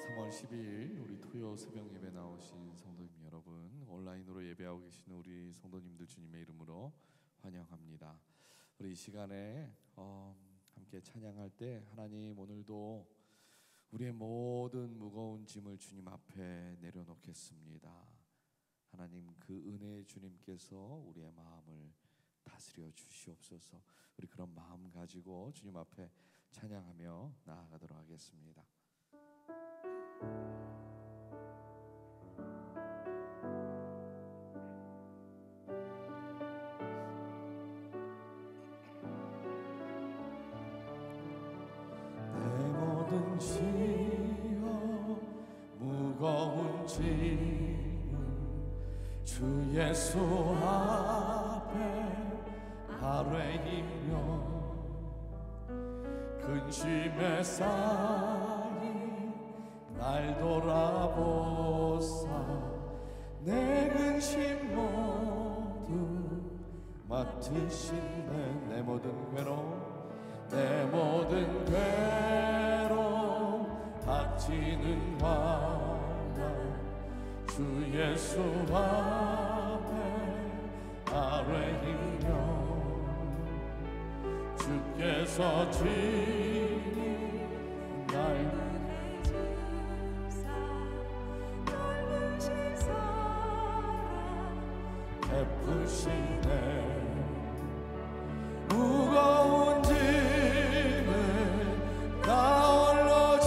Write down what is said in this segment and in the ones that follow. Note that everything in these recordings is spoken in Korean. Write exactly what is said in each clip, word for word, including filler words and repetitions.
삼월 십이일 우리 토요 새벽 예배 나오신 성도님 여러분, 온라인으로 예배하고 계시는 우리 성도님들 주님의 이름으로 환영합니다. 우리 이 시간에 어, 함께 찬양할 때 하나님, 오늘도 우리의 모든 무거운 짐을 주님 앞에 내려놓겠습니다. 하나님, 그 은혜의 주님께서 우리의 마음을 다스려 주시옵소서. 우리 그런 마음 가지고 주님 앞에 찬양하며 나아가도록 하겠습니다. 내 모든 짐어 무거운 짐을 주 예수 앞에 아뢰이며 근심에 쌓인 날 돌아보사 내 근심 모두 맡으시네. 내 모든 괴로움 내 모든 괴로움 닥치는 환난 주 예수 앞에 아뢰이며 주께서 친히 날 베푸시네. 무거운 짐을 다 홀로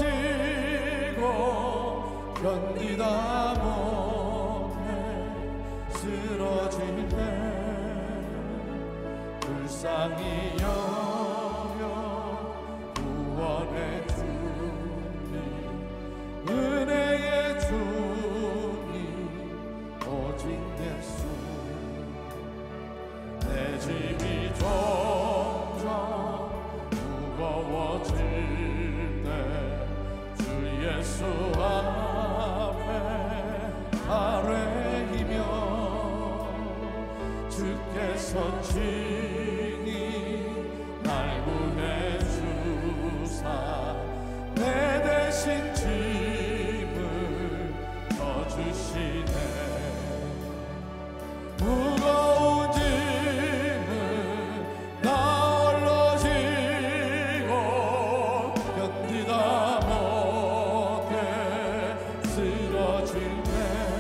지고 견디다 못해 쓰러질 때 불쌍히 여겨 구원의 주님, 은혜의 주님, 오직 예수. 내 짐이 점점 무거워질 때 주 예수 앞에 아뢰이며 주께서 친히 날 구해 주사 내 대신 짐을 져주시네. 무거운 짐을 나 홀로 지고 견디다 못해 쓰러질 때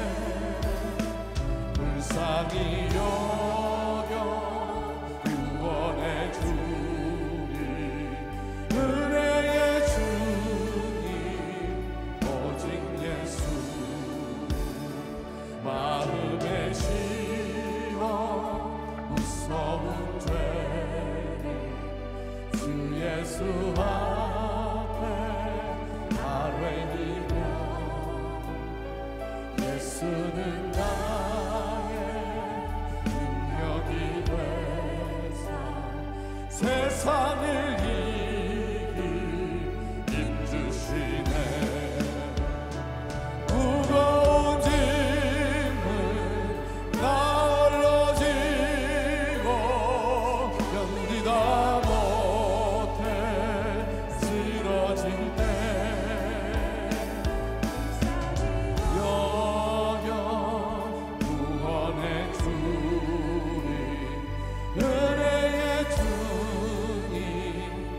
불쌍히 여겨 구원의 주님, 은혜의 주님, 오직 예수. 마음에 실어 무서운 죄를 주 예수 앞에 아뢰이며 예수는 나의 능력이 되사 세상을 이길 힘주시네. 무거운 짐을 나 홀로 지고 견디다 못해 쓰러질 때 여겨 구원의 주님, 은혜의 주님,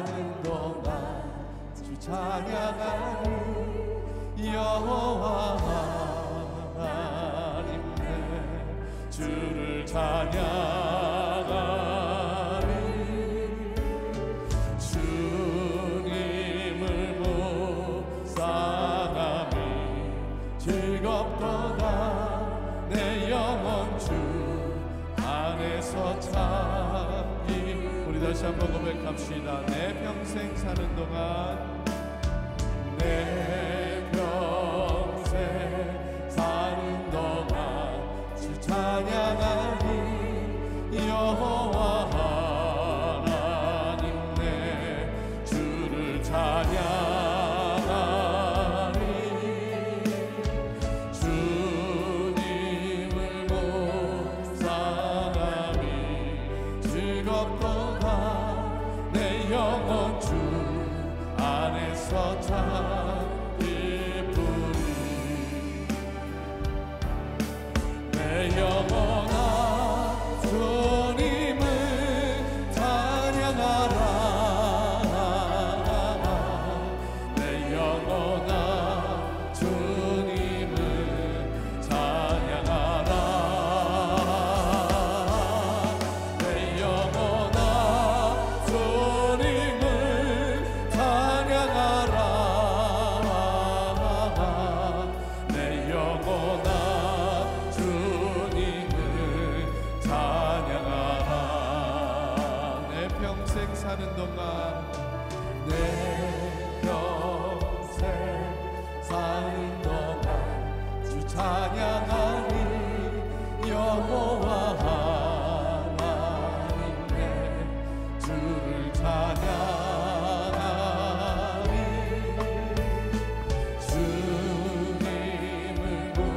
사는 동안 주 찬양하리. 여호와 하나님 내 주를 찬양하리. 주님을 묵상함이 즐겁도다. 내 영혼 주 안에서 참기. 우리 다시 한번 고백합시다. 내 평생 사는 동안, 내 평생 사는 동안 주 찬양하리. 여호와 하나님 내 주를 찬양하리. 주님을 묵상함이 즐겁도다. 내 영혼 주 안에서 참 기쁘리. 내 영혼아 주님을 찬양하라. 내 영혼아 주님을 찬양하라. 내 영혼아 주님을 찬양하라. 내 영혼아 주님을 찬양하라. 내 평생 사는 동안, 내 평생 사는 동안 주 찬양하리. 여호와 하나님 내 주를 찬양하리. 주님을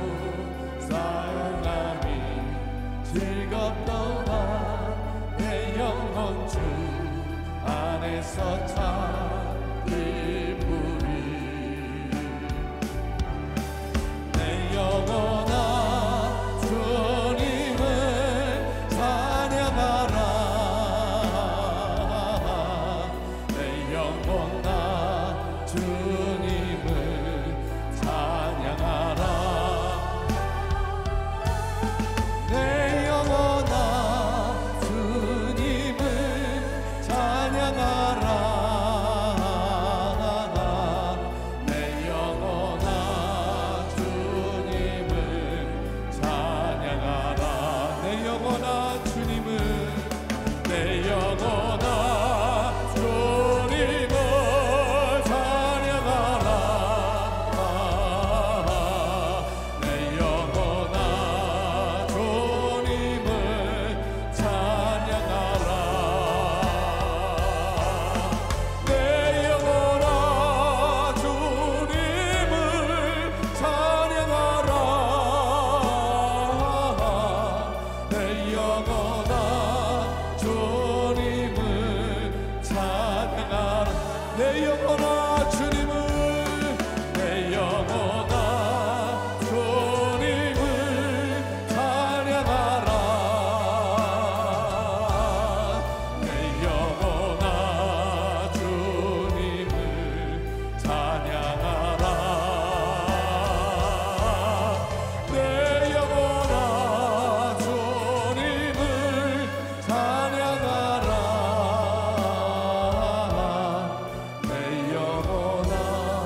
묵상함이 즐겁도다. 내 영혼 주 안에서 참 기쁘리. 내 영혼아 주님을 찬양하라. 내 영혼아 주님을 찬양하라. 내 영혼아 주님을 찬양하라. 내 영혼아 주님을 찬양하라. 내 영혼아 주님을, 내 영혼아 주님을 찬양하라. 내 영혼아 주님을 찬양하라. 내 영혼아 주님을 찬양하라. 내 영혼아 주님을 찬양하라. 내 영혼아 주님을, 내 영혼아 주님을 찬양하라. 내 영혼아 주님을 찬양하라. 내 영혼아 주님을 찬양하라. 내 영혼아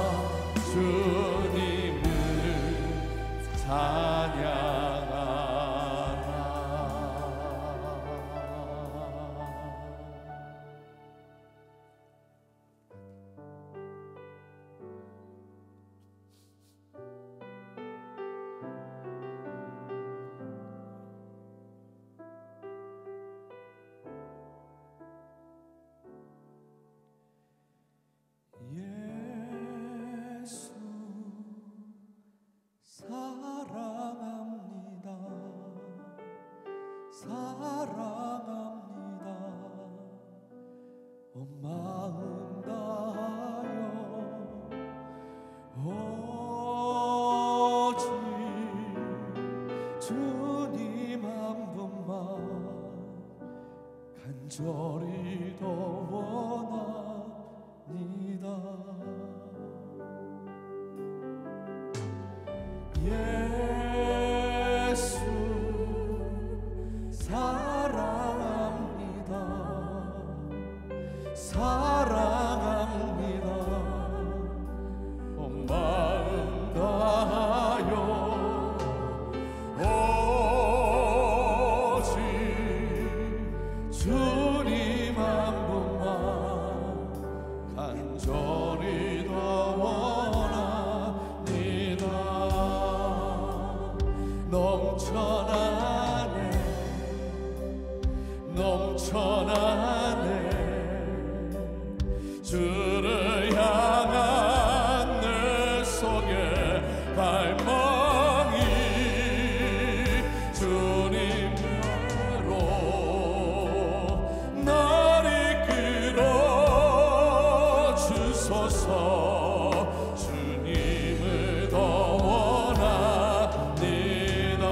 주님을 찬양하라. 예수 사랑합니다. 사랑합니다. 온 마음 다하여 오직 주님 한 분만 간절히 더 원하 간절히 더 원합니다. 넘쳐나네 넘쳐나네 주를 향한 내 속에 갈망이 주님께로 날 이끌어 주소서. 주님을 더 원합니다.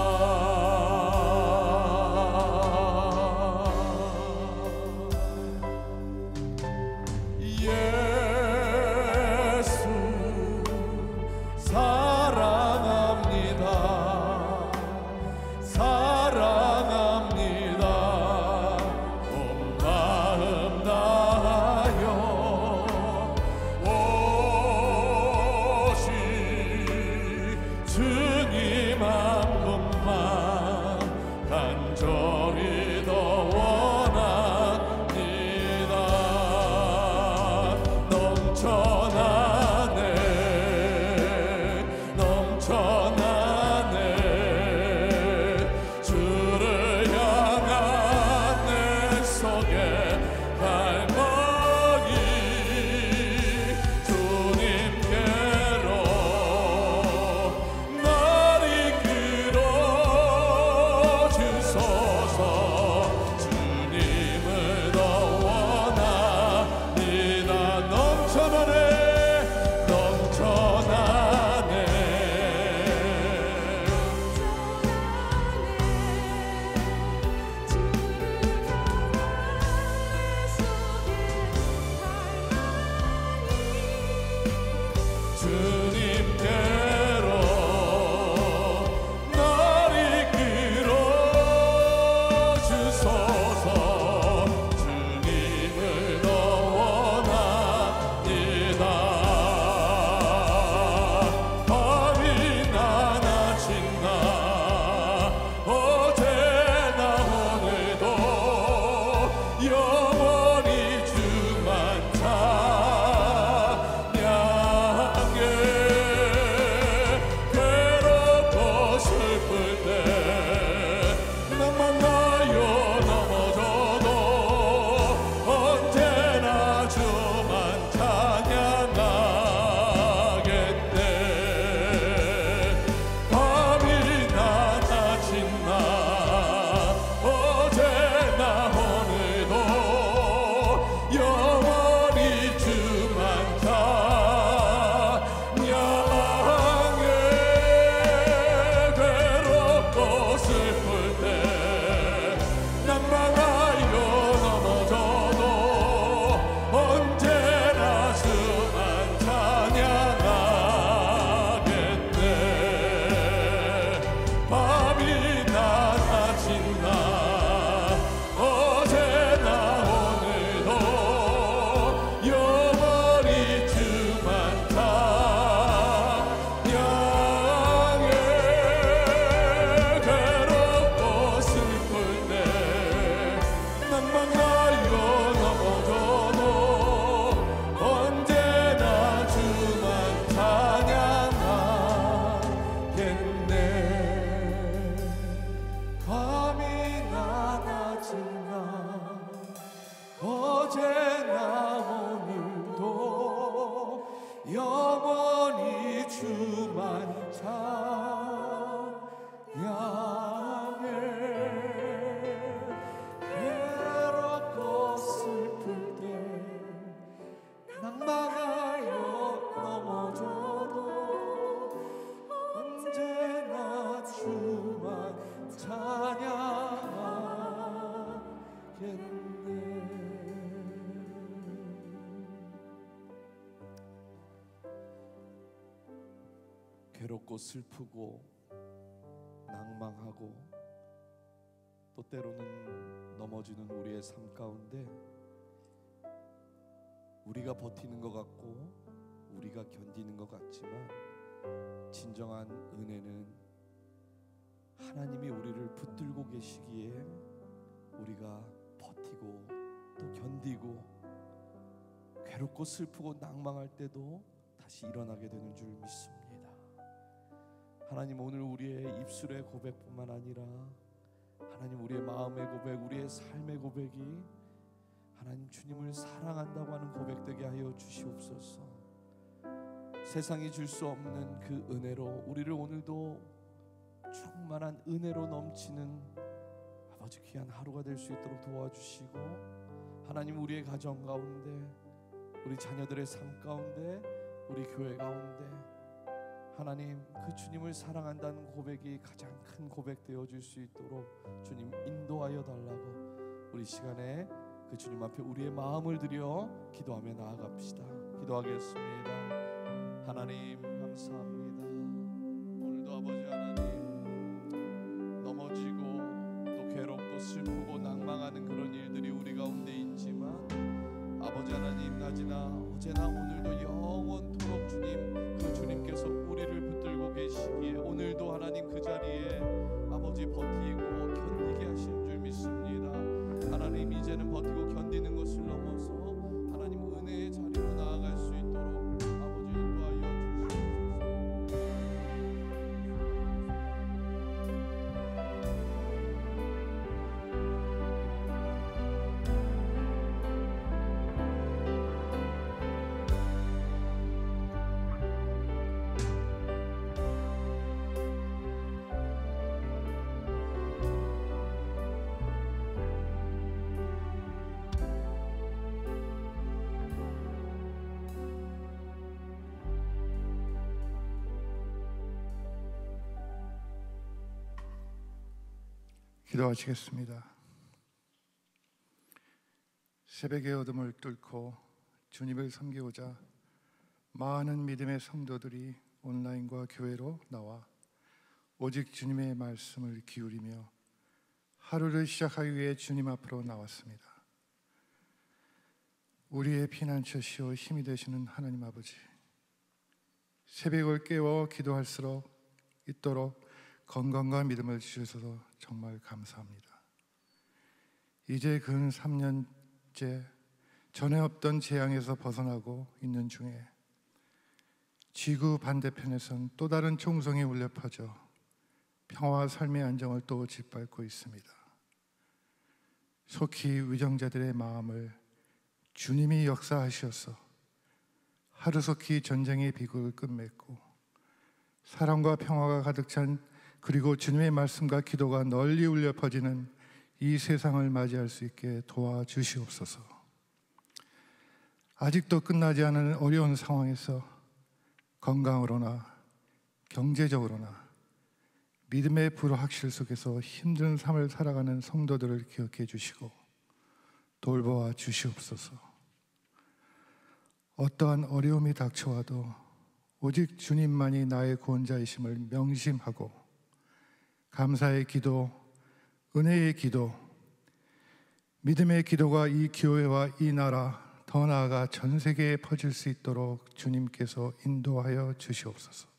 예수 사랑합니다. 사랑합니다. 온 마음 다하여 오직 주님 한 분만 간절히 더 원합니다. 넘쳐나네 넘쳐나네 주를 향한 내 속에 갈망이 주님께로 날 이끌어 주소서. 주님을 더 원합니다. 넘쳐나네 넘쳐나네 주님께로 날 이끌어 주소서. 주님을 더 원합니다. 밤이나 낮이나 어제나 오늘도 영원히 주만 찬양해. 괴롭고 슬플 때 낭만나요 넘어져도 언제나 주만 찬양하겠네. 밤이나 낮이나 어제나 오늘도 영원히 주만 찬양해. 괴롭고 슬플 때 낭만하여 넘어져도 언제나 주만 찬양하겠네. 밤이나 낮이나 어제나 오늘도 영원히 주만 찬양해. 괴롭고 슬플 때 낭만하여 넘어져도 언제나 주만 찬양하겠네. 밤이나 낮이나 어제나 오늘도 영원히 주만 찬양해. 괴롭고 슬플 때 낭만하여 넘어져도 언제나 주만 찬양하겠네. 괴롭고 슬프고 낭망하고 또 때로는 넘어지는 우리의 삶 가운데 우리가 버티는 것 같고 우리가 견디는 것 같지만 진정한 은혜는 하나님이 우리를 붙들고 계시기에 우리가 버티고 또 견디고 괴롭고 슬프고 낭망할 때도 다시 일어나게 되는 줄 믿습니다. 하나님, 오늘 우리의 입술의 고백뿐만 아니라 하나님, 우리의 마음의 고백, 우리의 삶의 고백이 하나님 주님을 사랑한다고 하는 고백되게 하여 주시옵소서. 세상이 줄 수 없는 그 은혜로 우리를 오늘도 충만한 은혜로 넘치는 아버지 귀한 하루가 될 수 있도록 도와주시고, 하나님, 우리의 가정 가운데, 우리 자녀들의 삶 가운데, 우리 교회 가운데 하나님, 그 주님을 사랑한다는 고백이 가장 큰 고백 되어줄 수 있도록 주님 인도하여 달라고 우리 시간에 그 주님 앞에 우리의 마음을 들여 기도하며 나아갑시다. 기도하겠습니다. 하나님, 감사합니다. 오늘도 아버지 하나님, 넘어지고 또 괴롭고 슬프고 낭망하는 그런 일들이 우리 가운데 있지만 아버지 하나님, 낮이나 어제나 오늘도 영원토록 주님, 그 주님께서 우리를 붙들고 계시기에 오늘도 하나님 그 자리에 아버지 버티고 견디게 하시는 줄 믿습니다. 하나님, 이제는 버티고 견디는 것을 넘어서 하나님 은혜의 자리로 나아갈 수 있도록 아버지 인도하여 기도하시겠습니다. 새벽의 어둠을 뚫고 주님을 섬기고자 많은 믿음의 성도들이 온라인과 교회로 나와 오직 주님의 말씀을 기울이며 하루를 시작하기 위해 주님 앞으로 나왔습니다. 우리의 피난처시오 힘이 되시는 하나님 아버지, 새벽을 깨워 기도할수록 있도록 건강과 믿음을 주셔서 정말 감사합니다. 이제 근 삼 년째 전에 없던 재앙에서 벗어나고 있는 중에 지구 반대편에선 또 다른 총성이 울려 퍼져 평화와 삶의 안정을 또 짓밟고 있습니다. 속히 위정자들의 마음을 주님이 역사하셔서 하루속히 전쟁의 비극을 끝맺고 사랑과 평화가 가득 찬, 그리고 주님의 말씀과 기도가 널리 울려 퍼지는 이 세상을 맞이할 수 있게 도와주시옵소서. 아직도 끝나지 않은 어려운 상황에서 건강으로나 경제적으로나 믿음의 불확실 속에서 힘든 삶을 살아가는 성도들을 기억해 주시고 돌보아 주시옵소서. 어떠한 어려움이 닥쳐와도 오직 주님만이 나의 구원자이심을 명심하고 감사의 기도, 은혜의 기도, 믿음의 기도가 이 교회와 이 나라, 더 나아가 전 세계에 퍼질 수 있도록 주님께서 인도하여 주시옵소서.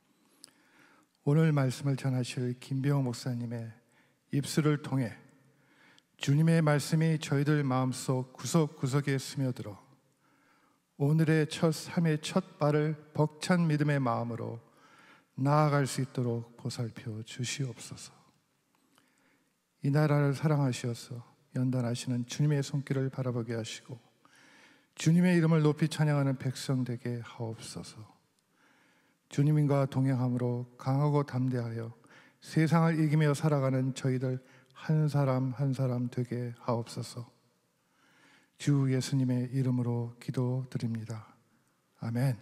오늘 말씀을 전하실 김병호 목사님의 입술을 통해 주님의 말씀이 저희들 마음속 구석구석에 스며들어 오늘의 첫 삶의 첫 발을 벅찬 믿음의 마음으로 나아갈 수 있도록 보살펴 주시옵소서. 이 나라를 사랑하시어서 연단하시는 주님의 손길을 바라보게 하시고 주님의 이름을 높이 찬양하는 백성 되게 하옵소서. 주님과 동행함으로 강하고 담대하여 세상을 이기며 살아가는 저희들 한 사람 한 사람 되게 하옵소서. 주 예수님의 이름으로 기도드립니다. 아멘.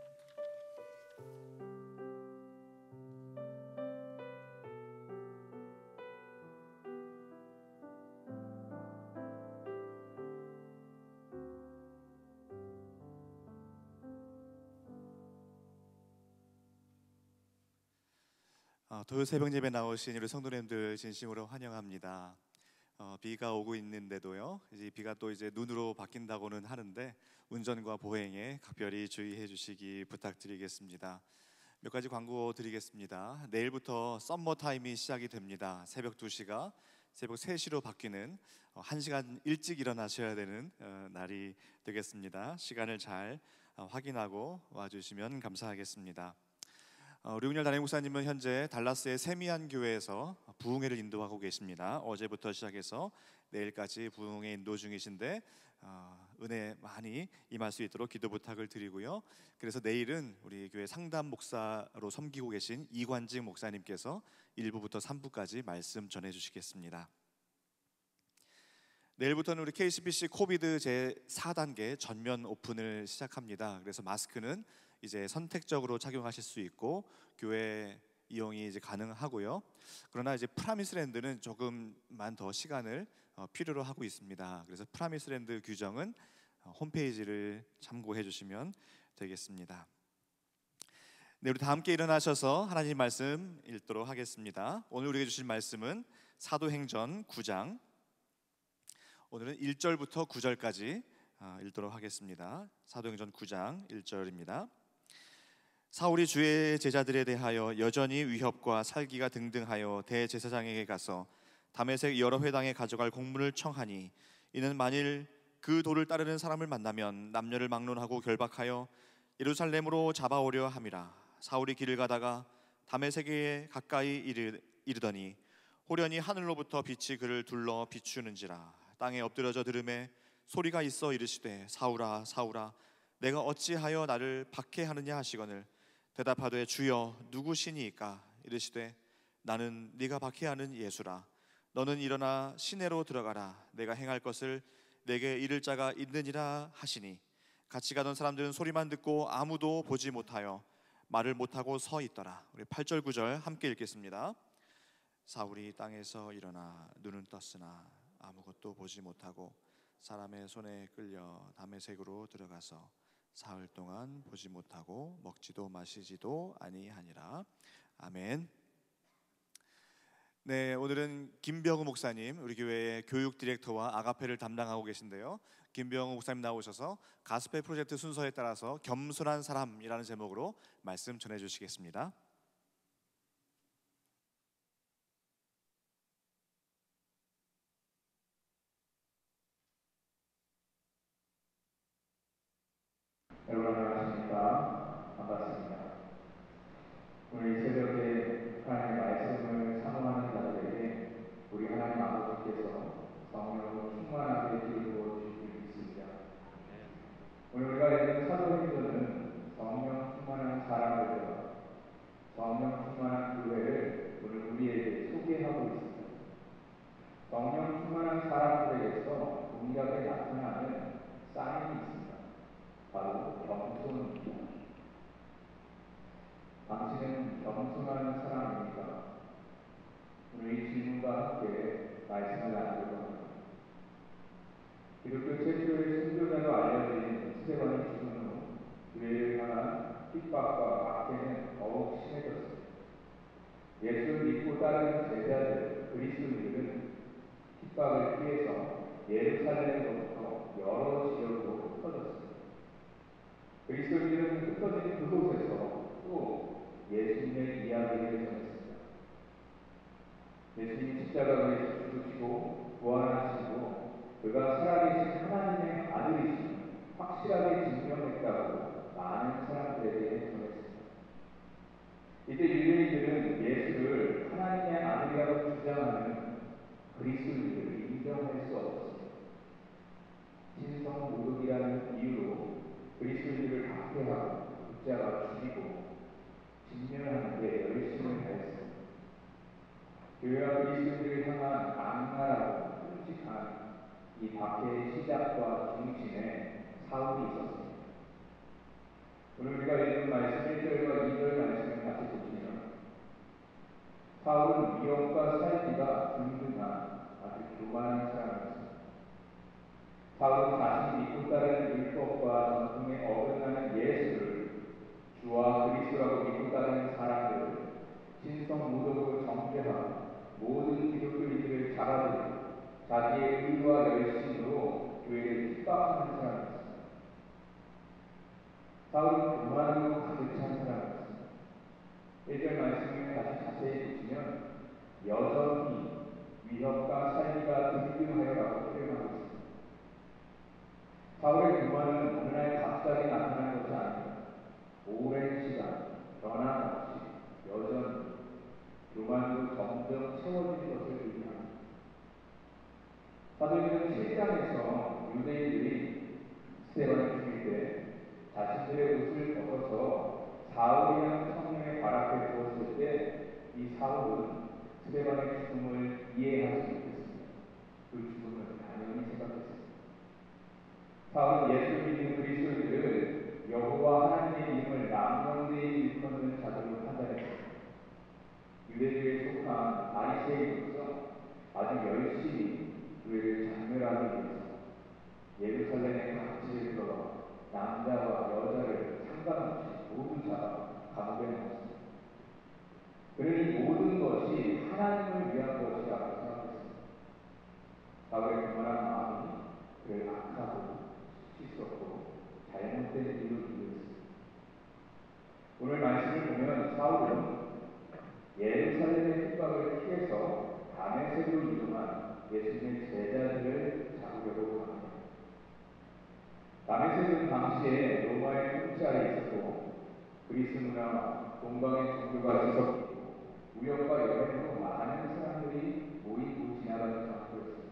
토요 새벽 예배 나오신 우리 성도님들 진심으로 환영합니다. 어, 비가 오고 있는데도요, 이제 비가 또 이제 눈으로 바뀐다고는 하는데 운전과 보행에 각별히 주의해 주시기 부탁드리겠습니다. 몇 가지 광고 드리겠습니다. 내일부터 썸머 타임이 시작이 됩니다. 새벽 두 시가 새벽 세 시로 바뀌는 어, 한 시간 일찍 일어나셔야 되는 어, 날이 되겠습니다. 시간을 잘 어, 확인하고 와주시면 감사하겠습니다. 어, 우리 운열 담임 목사님은 현재 달라스의 세미안 교회에서 부흥회를 인도하고 계십니다. 어제부터 시작해서 내일까지 부흥회 인도 중이신데 어, 은혜 많이 임할 수 있도록 기도 부탁을 드리고요. 그래서 내일은 우리 교회 상담 목사로 섬기고 계신 이관직 목사님께서 일 부부터 삼 부까지 말씀 전해주시겠습니다. 내일부터는 우리 케이씨비씨 코비드 제사 단계 전면 오픈을 시작합니다. 그래서 마스크는 이제 선택적으로 착용하실 수 있고 교회 이용이 이제 가능하고요. 그러나 이제 프라미스랜드는 조금만 더 시간을 어, 필요로 하고 있습니다. 그래서 프라미스랜드 규정은 어, 홈페이지를 참고해 주시면 되겠습니다. 네, 우리 다 함께 일어나셔서 하나님 말씀 읽도록 하겠습니다. 오늘 우리에게 주실 말씀은 사도행전 구 장, 오늘은 일 절부터 구 절까지 어, 읽도록 하겠습니다. 사도행전 구 장 일 절입니다. 사울이 주의 제자들에 대하여 여전히 위협과 살기가 등등하여 대제사장에게 가서 다메섹 여러 회당에 가져갈 공문을 청하니, 이는 만일 그 도를 따르는 사람을 만나면 남녀를 막론하고 결박하여 예루살렘으로 잡아오려 함이라. 사울이 길을 가다가 다메섹에 가까이 이르, 이르더니 호련히 하늘로부터 빛이 그를 둘러 비추는지라. 땅에 엎드려져 들음에 소리가 있어 이르시되 사울아 사울아 내가 어찌하여 나를 박해하느냐 하시거늘 대답하되 주여 누구시니이까? 이르시되 나는 네가 박해하는 예수라. 너는 일어나 시내로 들어가라. 내가 행할 것을 내게 이를 자가 있느니라 하시니, 같이 가던 사람들은 소리만 듣고 아무도 보지 못하여 말을 못하고 서 있더라. 우리 팔 절 구 절 함께 읽겠습니다. 사울이 땅에서 일어나 눈은 떴으나 아무것도 보지 못하고 사람의 손에 끌려 다메섹으로 들어가서 사흘 동안 보지 못하고 먹지도 마시지도 아니하니라. 아멘. 네, 오늘은 김병우 목사님, 우리 교회의 교육 디렉터와 아가페를 담당하고 계신데요. 김병우 목사님 나오셔서 가스펠 프로젝트 순서에 따라서 겸손한 사람이라는 제목으로 말씀 전해주시겠습니다. 여러분 안녕하십니까? 반갑습니다. 오늘 이 새벽에 하나님의 말씀을 사모하는 자들에게 우리 하나님 아버지께서 성령으로 충만하게 기도해 주실 믿습니다. 오늘 우리가 읽은 사도행전은 성령 충만한 사람들과 성령 충만한 교회를 오늘 우리에게 소개하고 있습니다. 성령 충만한 사람들에게서 동일하게 나타나는 사인이 있습니다. 바로 겸손입니다. 당신은 겸손한 사람입니까? 오늘 이 질문과 함께 말씀을 나누려고 합니다. 기독교 최초의 순교자로 알려진 스테반이 죽은 후 교회를 향한 핍박과 박해는 더욱 심해졌습니다. 예수를 믿고 따르는 제자들, 그리스도인들은 핍박을 피해서 예루살렘으로부터 여러 지역으로 흩어졌습니다. 그리스도인들은 흩어진 그곳에서 또 예수님의 이야기를 전했습니다. 예수님이 십자가에서 죽으시고 부활하시고 그가 살아계신 하나님의 아들이심을 확실하게 증명했다고 많은 사람들에게 전했습니다. 이제 유대인들은 예수를 하나님의 아들이라고 주장하는 그리스도인들을 인정할 수 없었습니다. 신성 모독이라는 이유로 그리스도인들을 박해하고 붙잡아 죽이고 진멸하는 데 열심을 다했습니다. 교회와 그리스도인들을 향한 악랄하고 끔찍한 이 박해의 시작과 중심에 사울이 있었습니다. 오늘 우리가 읽은 말씀 일 절과 이 절 말씀을 같이 보시면 사울은 위협과 살기가 등등한 아주 교만한 사람이었습니다. 사울은 자신이 믿고 따르는 율법과 전통에 어긋나는 예수를 주와 그리스도라고 믿고 따르는 사람들을 신성 모독으로 정죄하고 모든 기독교인들을 잡아들이고 자기의 의와 열심으로 교회를 핍박하는 사람이었습니다. 사울은 교만으로 가득 찬 사람이었습니다. 일 절 말씀을 다시 자세히 보시면 여전히 위협과 살기가 등등하여라고 표현하고 있습니다. 사울의 교만은 어느 날 갑자기 나타난 것이 아닙니다. 오랜 시간 변함없이 여전히 교만으로 점점 채워진 것을 의미합니다. 사도행전 칠 장에서 유대인들이 스데반을 죽일 때 자신들의 옷을 벗어서 사울이라는 청년의 발 앞에 두었을 때 이 사울은 스데반의 죽음을 이해하지 못했습니다. 그 죽음을 당연히 생각했습니다. 사울은 예수를 믿는 그리스도인들을 여호와 하나님의 이름을 남명되이 일컫는 자들로 판단했습니다. 유대교에 속한 바리새인으로서 아주 열심히 교회를 장렬하기 위해서 예루살렘의 각지를 들어가 남자와 여자를 상관없이 모두 잡아 감옥에 넣었습니다. 그는 이 모든 것이 하나님을 위한 것이라고 생각했습니다. 사울의 교만한 마음이 그를 악하고 수치스럽고 잘못된 일로 이루었습니다. 오늘 말씀을 보면 사울은 예루살렘의 핍박을 피해서 다메섹으로 이동한 예수님의 제자들을 잡으려고 합니다. 다메섹은 당시에 로마의 통치하에 있었고 그리스 문화와 동방의 종교가 지속되고 무역과 여행으로 많은 사람들이 모이고 지나가는 장소였습니다.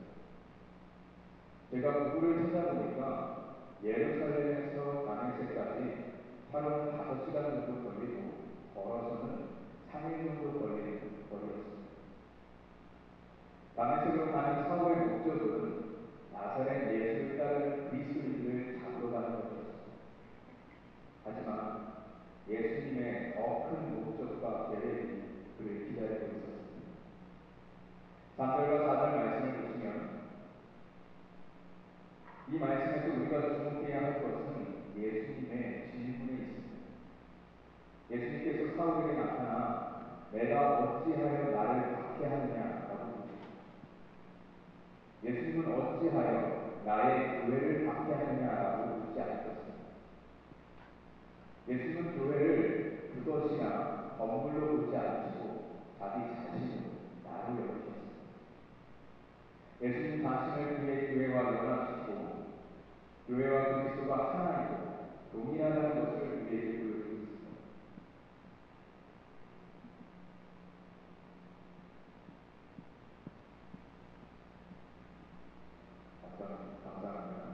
제가 구글을 찾아보니까 예루살렘에서 다메섹까지 차로는 다섯 시간 정도 걸리고 걸어서는 삼 일 정도 걸리는 거리였습니다. 다메섹으로 가는 사울의 목적은 나사렛 예수를 따르는 그리스도인들을 잡으러 가는 것이었습니다. 하지만 예수님의 더 큰 목적과 계획이 그를 기다리고 있었습니다. 삼 절과 사 절 말씀을 보시면 이 말씀에서 우리가 주목해야 할 것은 예수님의 질문에 있습니다. 예수님께서 사울에게 나타나 내가 어찌하여 나를 박해하느냐라고 묻습니다. 예수님은 어찌하여 나의 교회를 박해하느냐라고 묻지 않으셨습니다. 예수님은 교회를 그것이나 건물로 보지 않으시고 자기 자신을 나로 여기셨습니다. 예수님 자신을 그의 교회와 연합시키고 교회와 그리스도가 하나이고 동일하다는 것을 우리에게 보여주고 있습니다. 감사합니다.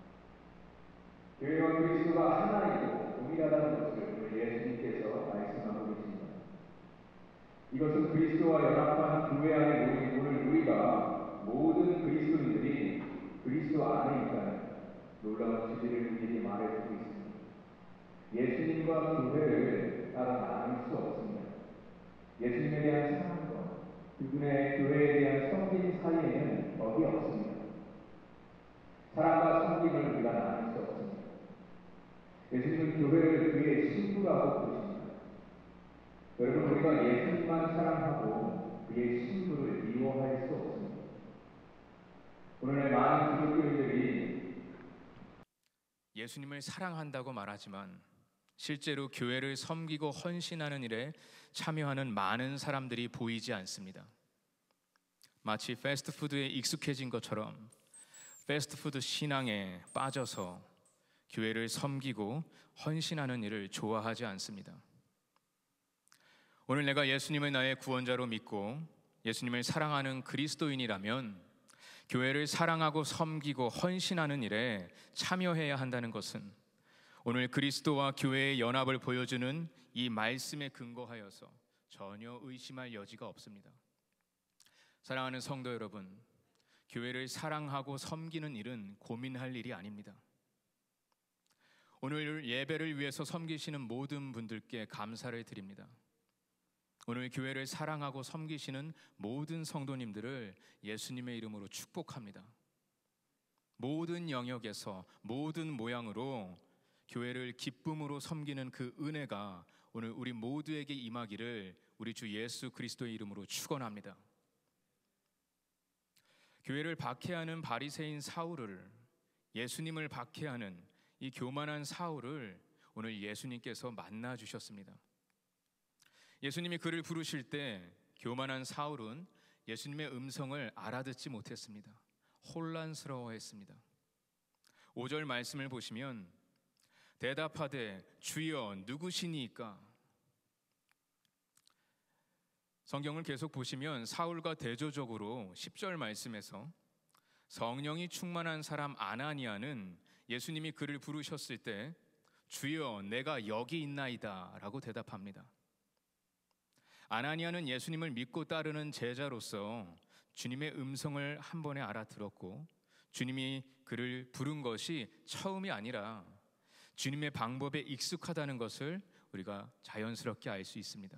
교회와 그리스도가 하나이고 동일하다는 것을 오늘 예수님께서 말씀하고 계십니다. 이것은 그리스도와 연합한 교회 안에 모인 오늘 우리가 모든 그리스도인들이 그리스도 안에 있다는 놀라운 진리를 우리에게 말해주고 있습니다. 예수님과 교회를 따로 나눌 수 없습니다. 예수님에 대한 사랑과 그분의 교회에 대한 섬김 사이에는 벽이 없습니다. 사랑과 섬김을 우리가 나눌 수 없습니다. 예수님은 교회를 그의 신부라고 부르십니다. 여러분, 우리가 예수님만 사랑하고 그의 신부를 미워할 수 없습니다. 오늘날 많은 기독교인들이 예수님을 사랑한다고 말하지만 실제로 교회를 섬기고 헌신하는 일에 참여하는 많은 사람들이 보이지 않습니다. 마치 패스트푸드에 익숙해진 것처럼 패스트푸드 신앙에 빠져서 교회를 섬기고 헌신하는 일을 좋아하지 않습니다. 오늘 내가 예수님을 나의 구원자로 믿고 예수님을 사랑하는 그리스도인이라면 교회를 사랑하고 섬기고 헌신하는 일에 참여해야 한다는 것은 오늘 그리스도와 교회의 연합을 보여주는 이 말씀에 근거하여서 전혀 의심할 여지가 없습니다. 사랑하는 성도 여러분, 교회를 사랑하고 섬기는 일은 고민할 일이 아닙니다. 오늘 예배를 위해서 섬기시는 모든 분들께 감사를 드립니다. 오늘 교회를 사랑하고 섬기시는 모든 성도님들을 예수님의 이름으로 축복합니다. 모든 영역에서 모든 모양으로 교회를 기쁨으로 섬기는 그 은혜가 오늘 우리 모두에게 임하기를 우리 주 예수 그리스도의 이름으로 축원합니다. 교회를 박해하는 바리새인 사울을, 예수님을 박해하는 이 교만한 사울을 오늘 예수님께서 만나 주셨습니다. 예수님이 그를 부르실 때 교만한 사울은 예수님의 음성을 알아듣지 못했습니다. 혼란스러워했습니다. 오 절 말씀을 보시면 대답하되 주여 누구시니까? 성경을 계속 보시면 사울과 대조적으로 십 절 말씀에서 성령이 충만한 사람 아나니아는 예수님이 그를 부르셨을 때 주여 내가 여기 있나이다 라고 대답합니다. 아나니아는 예수님을 믿고 따르는 제자로서 주님의 음성을 한 번에 알아들었고 주님이 그를 부른 것이 처음이 아니라 주님의 방법에 익숙하다는 것을 우리가 자연스럽게 알 수 있습니다.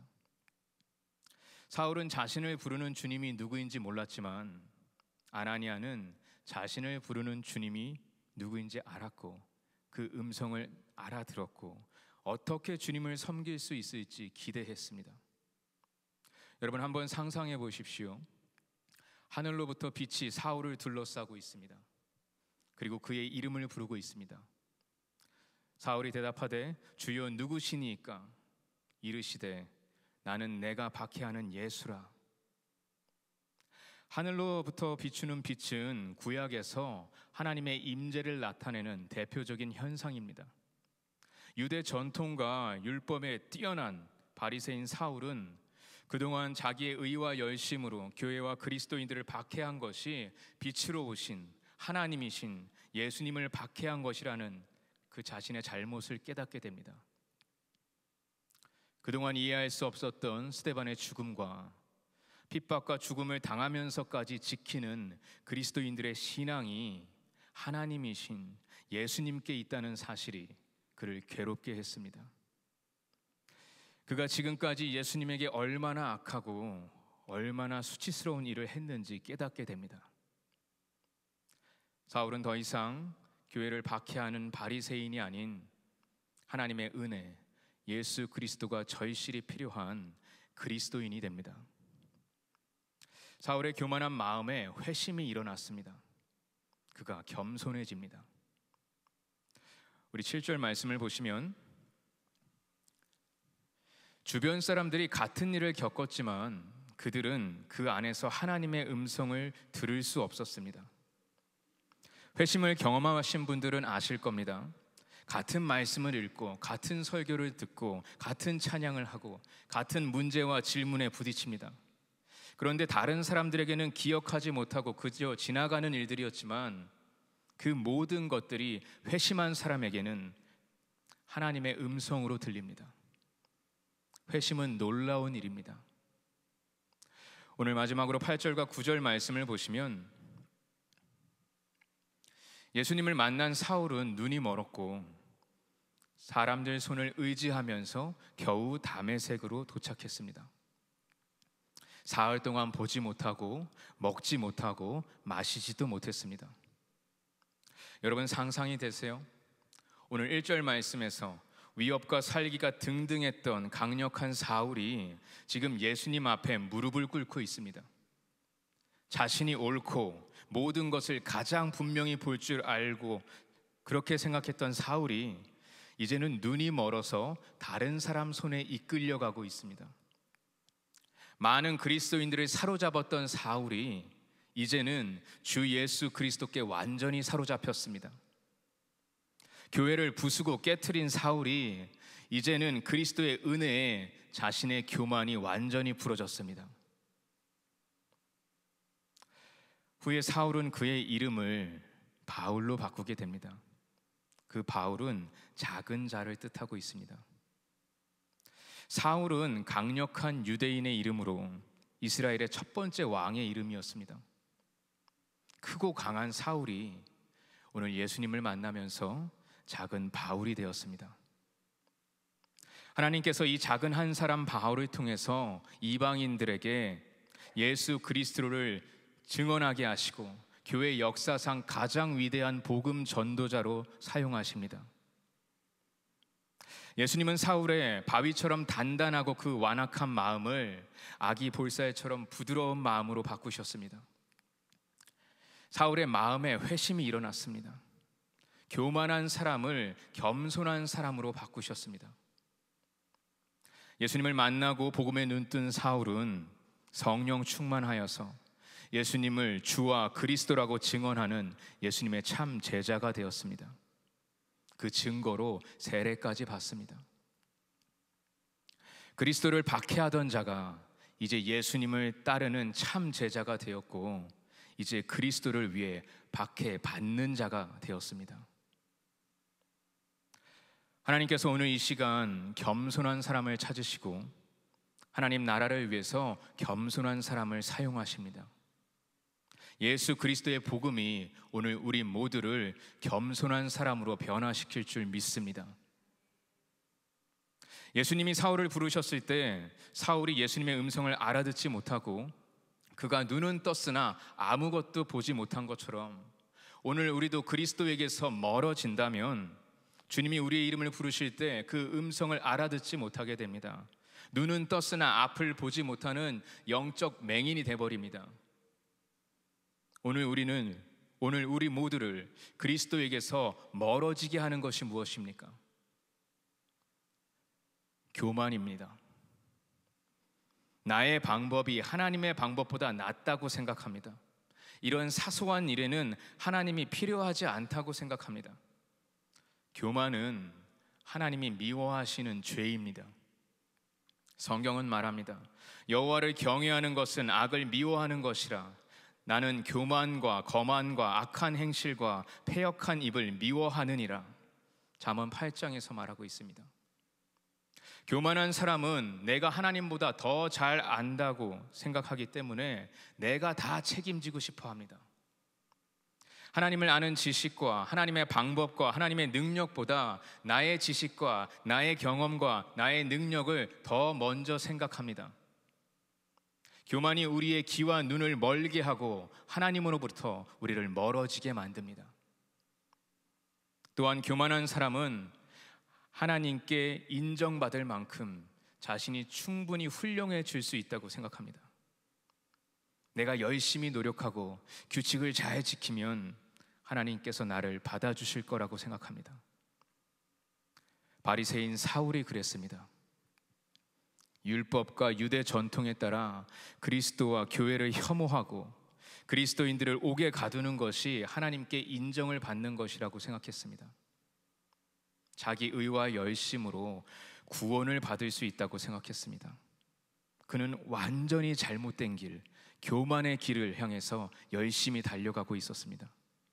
사울은 자신을 부르는 주님이 누구인지 몰랐지만 아나니아는 자신을 부르는 주님이 누구인지 알았고 그 음성을 알아들었고 어떻게 주님을 섬길 수 있을지 기대했습니다. 여러분 한번 상상해 보십시오. 하늘로부터 빛이 사울을 둘러싸고 있습니다. 그리고 그의 이름을 부르고 있습니다. 사울이 대답하되 주여 누구시니까? 이르시되 나는 내가 박해하는 예수라. 하늘로부터 비추는 빛은 구약에서 하나님의 임재를 나타내는 대표적인 현상입니다. 유대 전통과 율법에 뛰어난 바리새인 사울은 그동안 자기의 의와 열심으로 교회와 그리스도인들을 박해한 것이 빛으로 오신 하나님이신 예수님을 박해한 것이라는 그 자신의 잘못을 깨닫게 됩니다. 그동안 이해할 수 없었던 스데반의 죽음과 핍박과 죽음을 당하면서까지 지키는 그리스도인들의 신앙이 하나님이신 예수님께 있다는 사실이 그를 괴롭게 했습니다. 그가 지금까지 예수님에게 얼마나 악하고 얼마나 수치스러운 일을 했는지 깨닫게 됩니다. 사울은 더 이상 교회를 박해하는 바리새인이 아닌 하나님의 은혜, 예수 그리스도가 절실히 필요한 그리스도인이 됩니다. 사울의 교만한 마음에 회심이 일어났습니다. 그가 겸손해집니다. 우리 칠 절 말씀을 보시면 주변 사람들이 같은 일을 겪었지만 그들은 그 안에서 하나님의 음성을 들을 수 없었습니다. 회심을 경험하신 분들은 아실 겁니다. 같은 말씀을 읽고 같은 설교를 듣고 같은 찬양을 하고 같은 문제와 질문에 부딪힙니다. 그런데 다른 사람들에게는 기억하지 못하고 그저 지나가는 일들이었지만 그 모든 것들이 회심한 사람에게는 하나님의 음성으로 들립니다. 회심은 놀라운 일입니다. 오늘 마지막으로 팔 절과 구 절 말씀을 보시면 예수님을 만난 사울은 눈이 멀었고 사람들 손을 의지하면서 겨우 다메섹으로 도착했습니다. 사흘 동안 보지 못하고 먹지 못하고 마시지도 못했습니다. 여러분 상상이 되세요? 오늘 일 절 말씀에서 위협과 살기가 등등했던 강력한 사울이 지금 예수님 앞에 무릎을 꿇고 있습니다. 자신이 옳고 모든 것을 가장 분명히 볼 줄 알고 그렇게 생각했던 사울이 이제는 눈이 멀어서 다른 사람 손에 이끌려가고 있습니다. 많은 그리스도인들을 사로잡았던 사울이 이제는 주 예수 그리스도께 완전히 사로잡혔습니다. 교회를 부수고 깨트린 사울이 이제는 그리스도의 은혜에 자신의 교만이 완전히 부러졌습니다. 후에 사울은 그의 이름을 바울로 바꾸게 됩니다. 그 바울은 작은 자를 뜻하고 있습니다. 사울은 강력한 유대인의 이름으로 이스라엘의 첫 번째 왕의 이름이었습니다. 크고 강한 사울이 오늘 예수님을 만나면서 작은 바울이 되었습니다. 하나님께서 이 작은 한 사람 바울을 통해서 이방인들에게 예수 그리스도를 증언하게 하시고 교회 역사상 가장 위대한 복음 전도자로 사용하십니다. 예수님은 사울의 바위처럼 단단하고 그 완악한 마음을 아기 볼살처럼 부드러운 마음으로 바꾸셨습니다. 사울의 마음에 회심이 일어났습니다. 교만한 사람을 겸손한 사람으로 바꾸셨습니다. 예수님을 만나고 복음에 눈뜬 사울은 성령 충만하여서 예수님을 주와 그리스도라고 증언하는 예수님의 참 제자가 되었습니다. 그 증거로 세례까지 받습니다. 그리스도를 박해하던 자가 이제 예수님을 따르는 참 제자가 되었고, 이제 그리스도를 위해 박해받는 자가 되었습니다. 하나님께서 오늘 이 시간 겸손한 사람을 찾으시고 하나님 나라를 위해서 겸손한 사람을 사용하십니다. 예수 그리스도의 복음이 오늘 우리 모두를 겸손한 사람으로 변화시킬 줄 믿습니다. 예수님이 사울을 부르셨을 때 사울이 예수님의 음성을 알아듣지 못하고 그가 눈은 떴으나 아무것도 보지 못한 것처럼, 오늘 우리도 그리스도에게서 멀어진다면 주님이 우리의 이름을 부르실 때 그 음성을 알아듣지 못하게 됩니다. 눈은 떴으나 앞을 보지 못하는 영적 맹인이 되어버립니다. 오늘 우리는, 오늘 우리 모두를 그리스도에게서 멀어지게 하는 것이 무엇입니까? 교만입니다. 나의 방법이 하나님의 방법보다 낫다고 생각합니다. 이런 사소한 일에는 하나님이 필요하지 않다고 생각합니다. 교만은 하나님이 미워하시는 죄입니다. 성경은 말합니다. 여호와를 경외하는 것은 악을 미워하는 것이라. 나는 교만과 거만과 악한 행실과 패역한 입을 미워하느니라. 잠언 팔 장에서 말하고 있습니다. 교만한 사람은 내가 하나님보다 더 잘 안다고 생각하기 때문에 내가 다 책임지고 싶어 합니다. 하나님을 아는 지식과 하나님의 방법과 하나님의 능력보다 나의 지식과 나의 경험과 나의 능력을 더 먼저 생각합니다. 교만이 우리의 귀와 눈을 멀게 하고 하나님으로부터 우리를 멀어지게 만듭니다. 또한 교만한 사람은 하나님께 인정받을 만큼 자신이 충분히 훌륭해질 수 있다고 생각합니다. 내가 열심히 노력하고 규칙을 잘 지키면 하나님께서 나를 받아주실 거라고 생각합니다. 바리새인 사울이 그랬습니다. 율법과 유대 전통에 따라 그리스도와 교회를 혐오하고 그리스도인들을 옥에 가두는 것이 하나님께 인정을 받는 것이라고 생각했습니다. 자기 의와 열심으로 구원을 받을 수 있다고 생각했습니다. 그는 완전히 잘못된 길, 교만의 길을 향해서 열심히 달려가고 있었습니다.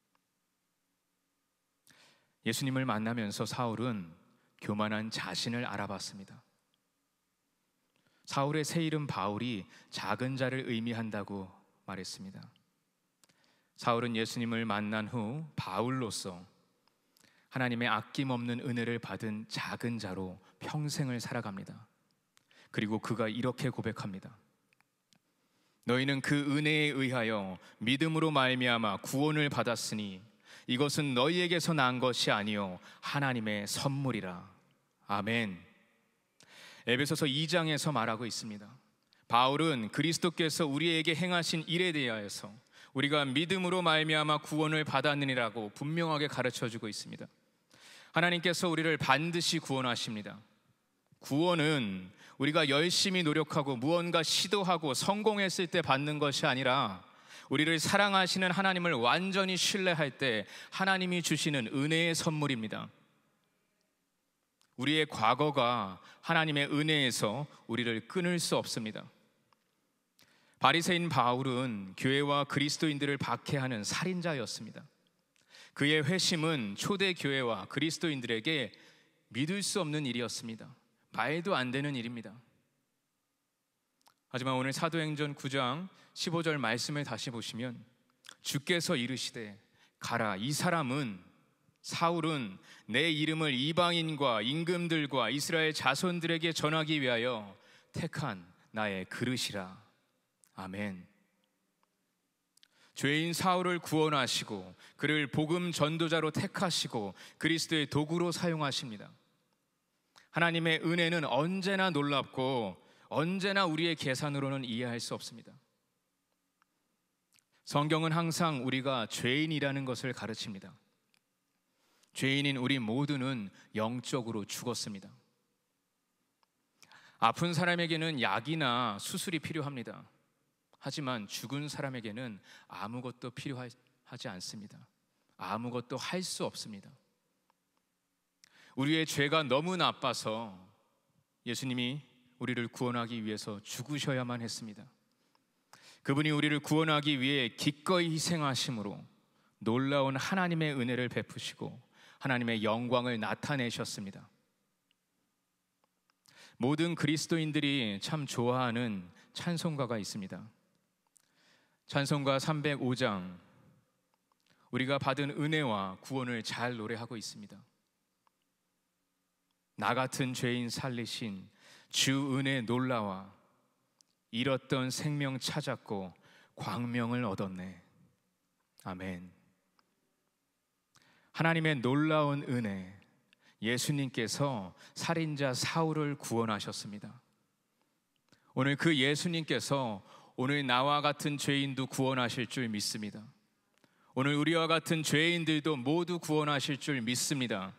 예수님을 만나면서 사울은 교만한 자신을 알아봤습니다. 사울의 새 이름 바울이 작은 자를 의미한다고 말했습니다. 사울은 예수님을 만난 후 바울로서 하나님의 아낌없는 은혜를 받은 작은 자로 평생을 살아갑니다. 그리고 그가 이렇게 고백합니다. 너희는 그 은혜에 의하여 믿음으로 말미암아 구원을 받았으니 이것은 너희에게서 난 것이 아니요 하나님의 선물이라. 아멘. 에베소서 이 장에서 말하고 있습니다. 바울은 그리스도께서 우리에게 행하신 일에 대하여서 우리가 믿음으로 말미암아 구원을 받았느니라고 분명하게 가르쳐주고 있습니다. 하나님께서 우리를 반드시 구원하십니다. 구원은 우리가 열심히 노력하고 무언가 시도하고 성공했을 때 받는 것이 아니라 우리를 사랑하시는 하나님을 완전히 신뢰할 때 하나님이 주시는 은혜의 선물입니다. 우리의 과거가 하나님의 은혜에서 우리를 끊을 수 없습니다. 바리새인 바울은 교회와 그리스도인들을 박해하는 살인자였습니다. 그의 회심은 초대 교회와 그리스도인들에게 믿을 수 없는 일이었습니다. 말도 안 되는 일입니다. 하지만 오늘 사도행전 구 장 십오 절 말씀을 다시 보시면 주께서 이르시되 가라, 이 사람은 사울은 내 이름을 이방인과 임금들과 이스라엘 자손들에게 전하기 위하여 택한 나의 그릇이라. 아멘. 죄인 사울을 구원하시고 그를 복음 전도자로 택하시고 그리스도의 도구로 사용하십니다. 하나님의 은혜는 언제나 놀랍고 언제나 우리의 계산으로는 이해할 수 없습니다. 성경은 항상 우리가 죄인이라는 것을 가르칩니다. 죄인인 우리 모두는 영적으로 죽었습니다. 아픈 사람에게는 약이나 수술이 필요합니다. 하지만 죽은 사람에게는 아무것도 필요하지 않습니다. 아무것도 할 수 없습니다. 우리의 죄가 너무 나빠서 예수님이 우리를 구원하기 위해서 죽으셔야만 했습니다. 그분이 우리를 구원하기 위해 기꺼이 희생하심으로 놀라운 하나님의 은혜를 베푸시고 하나님의 영광을 나타내셨습니다. 모든 그리스도인들이 참 좋아하는 찬송가가 있습니다. 찬송가 삼백오 장, 우리가 받은 은혜와 구원을 잘 노래하고 있습니다. 나 같은 죄인 살리신 주 은혜 놀라와 잃었던 생명 찾았고 광명을 얻었네. 아멘. 하나님의 놀라운 은혜, 예수님께서 살인자 사울을 구원하셨습니다. 오늘 그 예수님께서 오늘 나와 같은 죄인도 구원하실 줄 믿습니다. 오늘 우리와 같은 죄인들도 모두 구원하실 줄 믿습니다.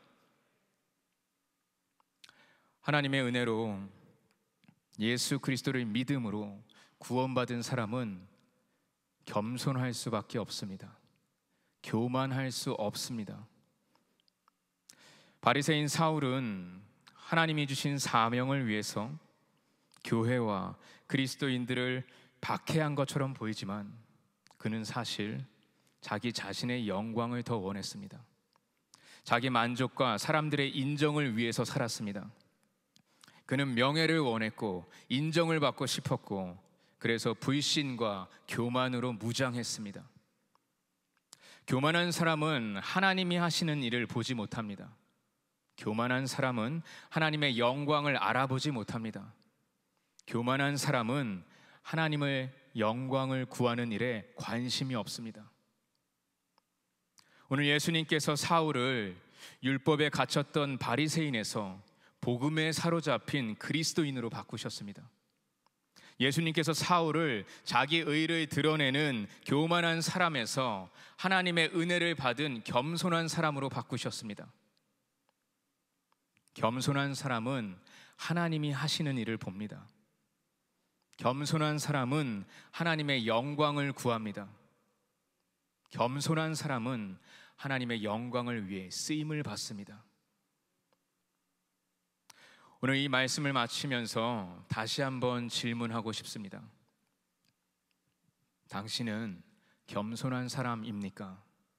하나님의 은혜로 예수 그리스도를 믿음으로 구원받은 사람은 겸손할 수밖에 없습니다. 교만할 수 없습니다. 바리새인 사울은 하나님이 주신 사명을 위해서 교회와 그리스도인들을 박해한 것처럼 보이지만 그는 사실 자기 자신의 영광을 더 원했습니다. 자기 만족과 사람들의 인정을 위해서 살았습니다. 그는 명예를 원했고 인정을 받고 싶었고 그래서 불신과 교만으로 무장했습니다. 교만한 사람은 하나님이 하시는 일을 보지 못합니다. 교만한 사람은 하나님의 영광을 알아보지 못합니다. 교만한 사람은 하나님의 영광을 구하는 일에 관심이 없습니다. 오늘 예수님께서 사울을 율법에 갇혔던 바리새인에서 복음에 사로잡힌 그리스도인으로 바꾸셨습니다. 예수님께서 사울을 자기 의를 드러내는 교만한 사람에서 하나님의 은혜를 받은 겸손한 사람으로 바꾸셨습니다. 겸손한 사람은 하나님이 하시는 일을 봅니다. 겸손한 사람은 하나님의 영광을 구합니다. 겸손한 사람은 하나님의 영광을 위해 쓰임을 받습니다. 오늘 이 말씀을 마치면서 다시 한번 질문하고 싶습니다. 당신은 겸손한 사람입니까?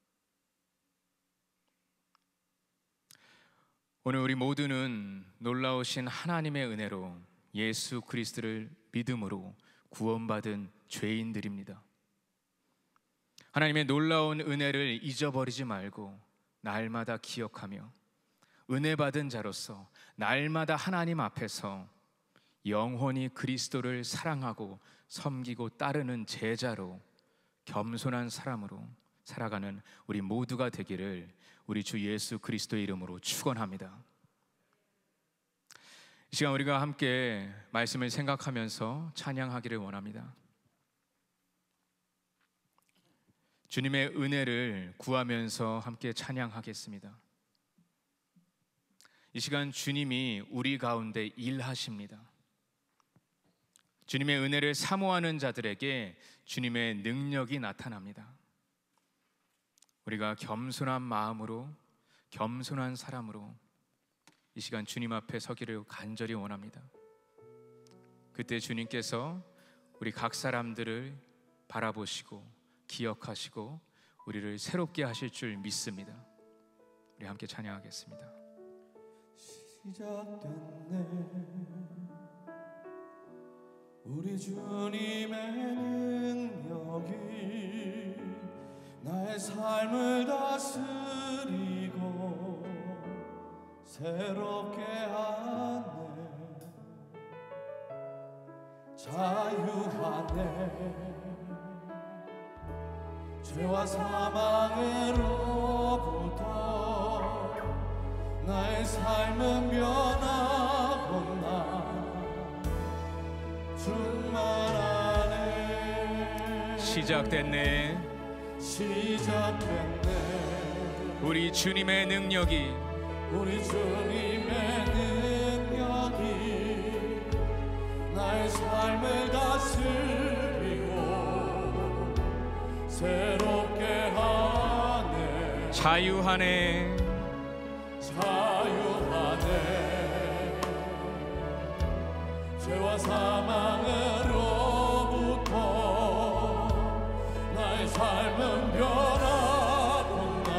오늘 우리 모두는 놀라우신 하나님의 은혜로 예수 그리스도를 믿음으로 구원받은 죄인들입니다. 하나님의 놀라운 은혜를 잊어버리지 말고 날마다 기억하며 은혜 받은 자로서 날마다 하나님 앞에서 영원히 그리스도를 사랑하고 섬기고 따르는 제자로 겸손한 사람으로 살아가는 우리 모두가 되기를 우리 주 예수 그리스도의 이름으로 축원합니다. 이 시간 우리가 함께 말씀을 생각하면서 찬양하기를 원합니다. 주님의 은혜를 구하면서 함께 찬양하겠습니다. 이 시간 주님이 우리 가운데 일하십니다. 주님의 은혜를 사모하는 자들에게 주님의 능력이 나타납니다. 우리가 겸손한 마음으로, 겸손한 사람으로 이 시간 주님 앞에 서기를 간절히 원합니다. 그때 주님께서 우리 각 사람들을 바라보시고 기억하시고 우리를 새롭게 하실 줄 믿습니다. 우리 함께 찬양하겠습니다. 시작됐네 우리 주님의 능력이 나의 삶을 다스리고 새롭게 하네 자유하네 죄와 사망으로부터 나의 삶은 변하고 나 충만하네 시작됐네 시작됐네 우리 주님의 능력이 우리 주님의 능력이 나의 삶을 다스리고 자유하네 자유하네 죄와 사망으로부터 나의 삶은 변하구나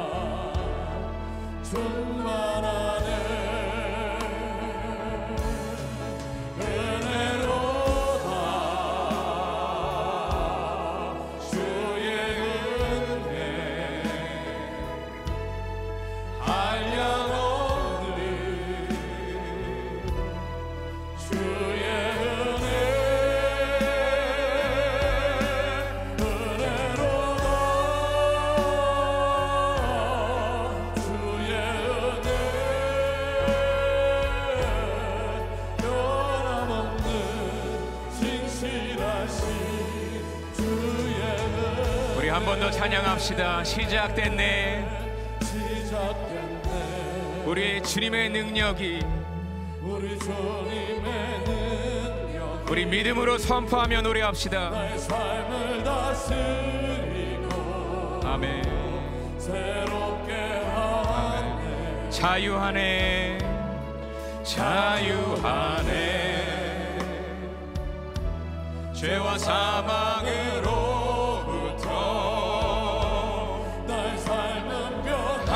충만하네 은혜로다 주의 은혜 한량없는 주의 은혜 은혜로다 주의 은혜 변함없는 진실하신 주의 은혜 우리 한 번 더 찬양합시다. 시작됐네. 시작됐네 우리 주님의 능력이 우리 주님의 능력 우리 믿음으로 선포하며 노래합시다. 나의 삶을 다스리고 아멘. 새롭게 하네 자유하네 자유하네 죄와 사망으로부터 나의 삶은 변하구나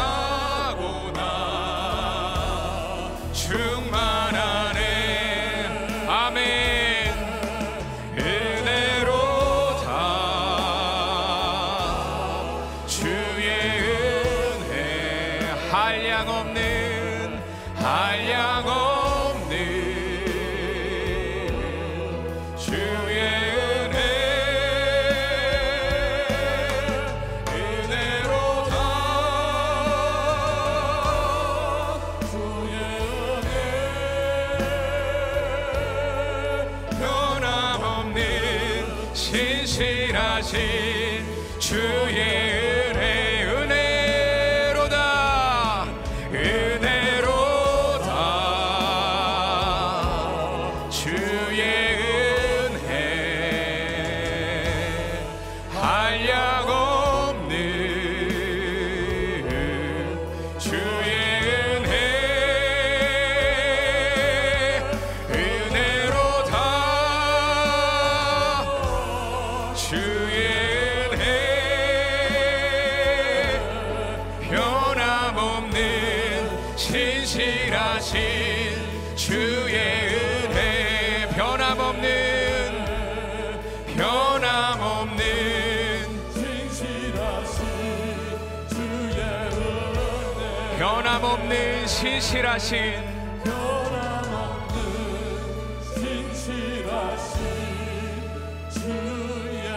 충만하네 아멘 은혜로다 주의 은혜 한량없는 한량없는 주의 은혜 은혜로다 주의 은혜 변함없는 신실하신 주의 은혜 은혜로다 은혜로다 주의 은혜 한량없는 주의 은혜 은혜로다 주의 은혜 변함없는 신실하신 주의 은혜 변함없는 변함없는 진실하신 주의 은혜 변함없는 신실하신 변함없는 진실하신 주의 은혜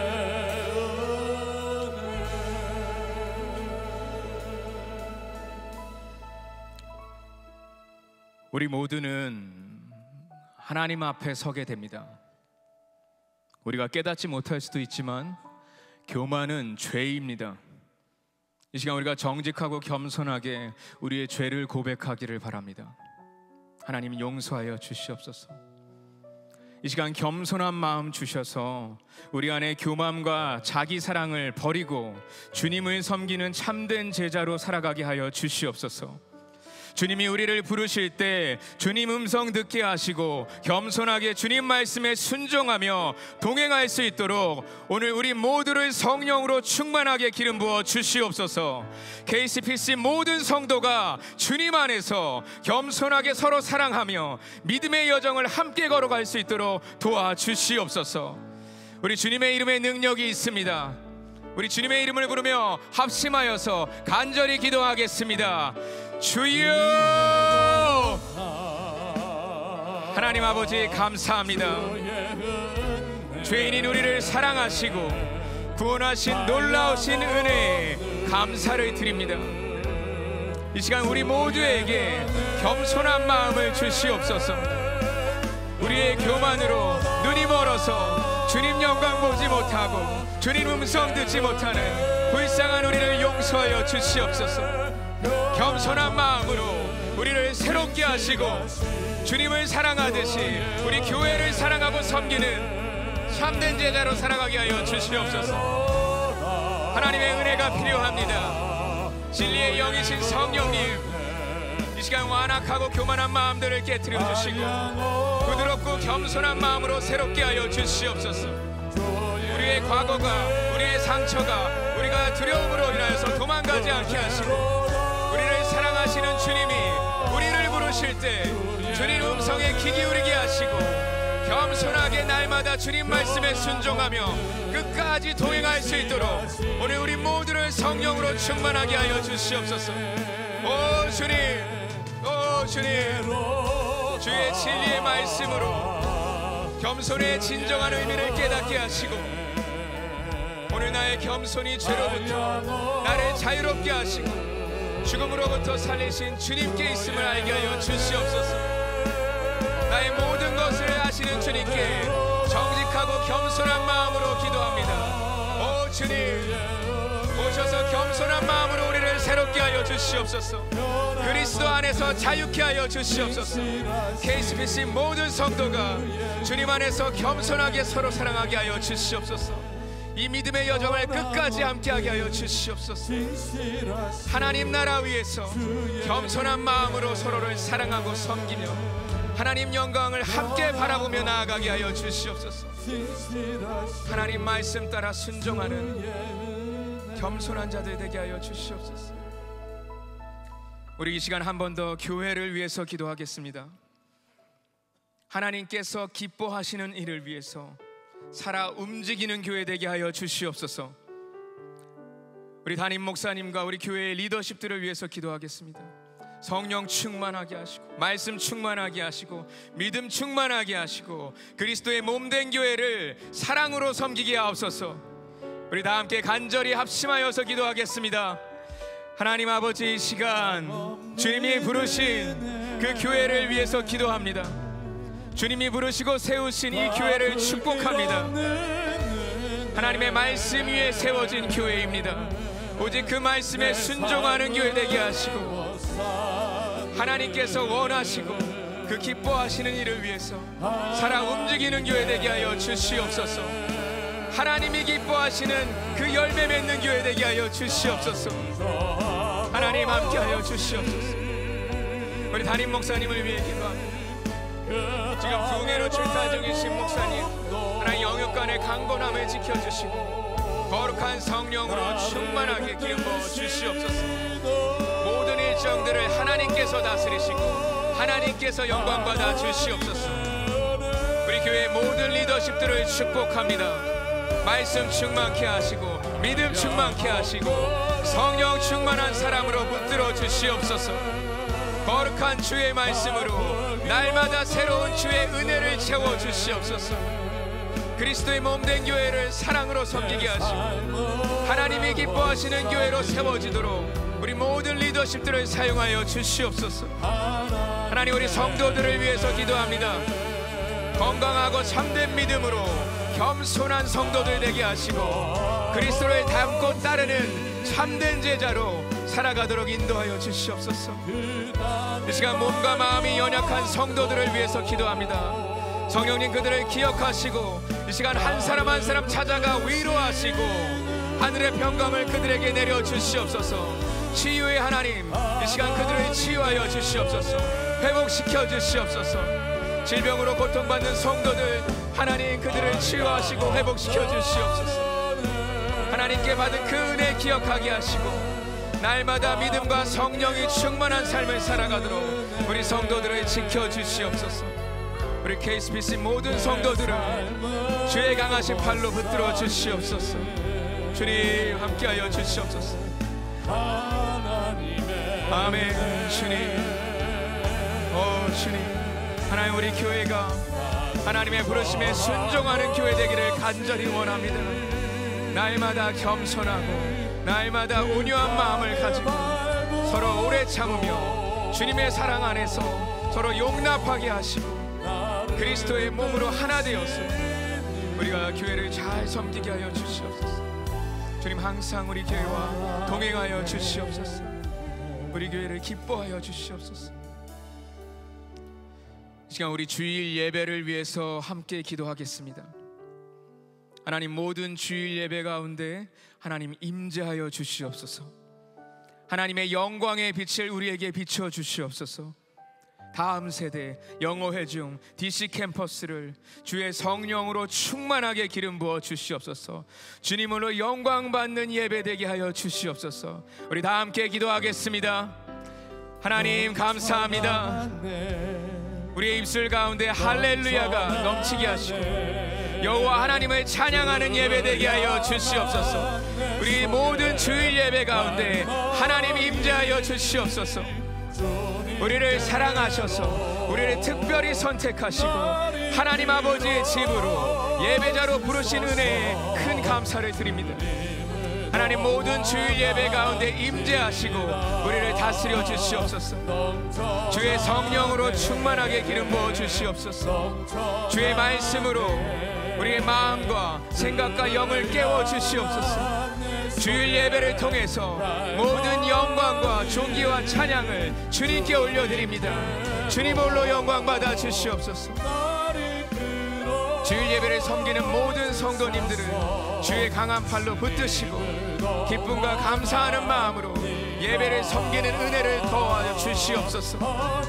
우리 모두는 하나님 앞에 서게 됩니다. 우리가 깨닫지 못할 수도 있지만 교만은 죄입니다. 이 시간 우리가 정직하고 겸손하게 우리의 죄를 고백하기를 바랍니다. 하나님 용서하여 주시옵소서. 이 시간 겸손한 마음 주셔서 우리 안에 교만과 자기 사랑을 버리고 주님을 섬기는 참된 제자로 살아가게 하여 주시옵소서. 주님이 우리를 부르실 때 주님 음성 듣게 하시고 겸손하게 주님 말씀에 순종하며 동행할 수 있도록 오늘 우리 모두를 성령으로 충만하게 기름 부어 주시옵소서. 케이씨피씨 모든 성도가 주님 안에서 겸손하게 서로 사랑하며 믿음의 여정을 함께 걸어갈 수 있도록 도와주시옵소서. 우리 주님의 이름에 능력이 있습니다. 우리 주님의 이름을 부르며 합심하여서 간절히 기도하겠습니다. 주여! 하나님 아버지 감사합니다. 죄인인 우리를 사랑하시고 구원하신 놀라우신 은혜에 감사를 드립니다. 이 시간 우리 모두에게 겸손한 마음을 주시옵소서. 우리의 교만으로 눈이 멀어서 주님 영광 보지 못하고 주님 음성 듣지 못하는 불쌍한 우리를 용서하여 주시옵소서. 겸손한 마음으로 우리를 새롭게 하시고 주님을 사랑하듯이 우리 교회를 사랑하고 섬기는 참된 제자로 살아가게 하여 주시옵소서. 하나님의 은혜가 필요합니다. 진리의 영이신 성령님, 이 시간 완악하고 교만한 마음들을 깨트려 주시고 부드럽고 겸손한 마음으로 새롭게 하여 주시옵소서. 우리의 과거가, 우리의 상처가 우리가 두려움으로 인하여서 도망가지 않게 하시고, 우리를 사랑하시는 주님이 우리를 부르실 때 주님 음성에 귀 기울이게 하시고, 겸손하게 날마다 주님 말씀에 순종하며 끝까지 동행할 수 있도록 오늘 우리 모두를 성령으로 충만하게 하여 주시옵소서. 오 주님, 오 주님, 주의 진리의 말씀으로 겸손의 진정한 의미를 깨닫게 하시고, 오늘 나의 겸손이 죄로부터 나를 자유롭게 하시고 죽음으로부터 살리신 주님께 있음을 알게 하여 주시옵소서. 나의 모든 것을 아시는 주님께 정직하고 겸손한 마음으로 기도합니다. 오 주님, 오셔서 겸손한 마음으로 우리를 새롭게 하여 주시옵소서. 그리스도 안에서 자유케 하여 주시옵소서. 케이씨피씨 모든 성도가 주님 안에서 겸손하게 서로 사랑하게 하여 주시옵소서. 이 믿음의 여정을 끝까지 함께하게 하여 주시옵소서. 하나님 나라 위에서 겸손한 마음으로 서로를 사랑하고 섬기며 하나님 영광을 함께 바라보며 나아가게 하여 주시옵소서. 하나님 말씀 따라 순종하는 겸손한 자들 되게 하여 주시옵소서. 우리 이 시간 한 번 더 교회를 위해서 기도하겠습니다. 하나님께서 기뻐하시는 일을 위해서 살아 움직이는 교회 되게 하여 주시옵소서. 우리 담임 목사님과 우리 교회의 리더십들을 위해서 기도하겠습니다. 성령 충만하게 하시고 말씀 충만하게 하시고 믿음 충만하게 하시고 그리스도의 몸된 교회를 사랑으로 섬기게 하옵소서. 우리 다 함께 간절히 합심하여서 기도하겠습니다. 하나님 아버지, 이 시간 주님이 부르신 그 교회를 위해서 기도합니다. 주님이 부르시고 세우신 이 교회를 축복합니다. 하나님의 말씀 위에 세워진 교회입니다. 오직 그 말씀에 순종하는 교회 되게 하시고 하나님께서 원하시고 그 기뻐하시는 일을 위해서 살아 움직이는 교회 되게 하여 주시옵소서. 하나님이 기뻐하시는 그 열매 맺는 교회 되게 하여 주시옵소서. 하나님 함께하여 주시옵소서. 우리 담임 목사님을 위해 기도합니다. 지금 부흥회로 출타 중이신 목사님, 하나님 영육간의 강건함을 지켜주시고 거룩한 성령으로 충만하게 기름 부어 주시옵소서. 모든 일정들을 하나님께서 다스리시고 하나님께서 영광 받아 주시옵소서. 우리 교회 모든 리더십들을 축복합니다. 말씀 충만케 하시고 믿음 충만케 하시고 성령 충만한 사람으로 붙들어 주시옵소서. 거룩한 주의 말씀으로 날마다 새로운 주의 은혜를 채워 주시옵소서. 그리스도의 몸된 교회를 사랑으로 섬기게 하시고 하나님이 기뻐하시는 교회로 세워지도록 우리 모든 리더십들을 사용하여 주시옵소서. 하나님, 우리 성도들을 위해서 기도합니다. 건강하고 참된 믿음으로 겸손한 성도들 되게 하시고 그리스도를 닮고 따르는 참된 제자로 살아가도록 인도하여 주시옵소서. 이 시간 몸과 마음이 연약한 성도들을 위해서 기도합니다. 성령님, 그들을 기억하시고 이 시간 한 사람 한 사람 찾아가 위로하시고 하늘의 평강을 그들에게 내려 주시옵소서. 치유의 하나님, 이 시간 그들을 치유하여 주시옵소서. 회복시켜 주시옵소서. 질병으로 고통받는 성도들, 하나님 그들을 치유하시고 회복시켜 주시옵소서. 하나님께 받은 그 은혜 기억하게 하시고 날마다 믿음과 성령이 충만한 삶을 살아가도록 우리 성도들을 지켜주시옵소서. 우리 케이씨피씨 모든 성도들을 주의 강하신 팔로 붙들어 주시옵소서. 주님 함께하여 주시옵소서. 아멘. 주님, 오 주님, 하나님, 우리 교회가 하나님의 부르심에 순종하는 교회 되기를 간절히 원합니다. 날마다 겸손하고 날마다 온유한 마음을 가지고 서로 오래 참으며 주님의 사랑 안에서 서로 용납하게 하시고 그리스도의 몸으로 하나 되어서 우리가 교회를 잘 섬기게 하여 주시옵소서. 주님, 항상 우리 교회와 동행하여 주시옵소서. 우리 교회를 기뻐하여 주시옵소서. 이 시간 우리 주일 예배를 위해서 함께 기도하겠습니다. 하나님, 모든 주일 예배 가운데 하나님 임재하여 주시옵소서. 하나님의 영광의 빛을 우리에게 비춰 주시옵소서. 다음 세대 영어회중 디씨 캠퍼스를 주의 성령으로 충만하게 기름 부어 주시옵소서. 주님으로 영광 받는 예배 되게 하여 주시옵소서. 우리 다 함께 기도하겠습니다. 하나님 감사합니다. 우리의 입술 가운데 할렐루야가 넘치게 하시고 여호와 하나님을 찬양하는 예배 되게 하여 주시옵소서. 우리 모든 주일 예배 가운데 하나님 임재하여 주시옵소서. 우리를 사랑하셔서 우리를 특별히 선택하시고 하나님 아버지의 집으로 예배자로 부르신 은혜에 큰 감사를 드립니다. 하나님 모든 주일 예배 가운데 임재하시고 우리를 다스려 주시옵소서. 주의 성령으로 충만하게 기름 부어 주시옵소서. 주의 말씀으로 우리의 마음과 생각과 영을 깨워 주시옵소서. 주일 예배를 통해서 모든 영광과 존귀와 찬양을 주님께 올려드립니다. 주님 홀로 영광 받아 주시옵소서. 주일 예배를 섬기는 모든 성도님들은 주의 강한 팔로 붙드시고 기쁨과 감사하는 마음으로 예배를 섬기는 은혜를 더하여 주시옵소서.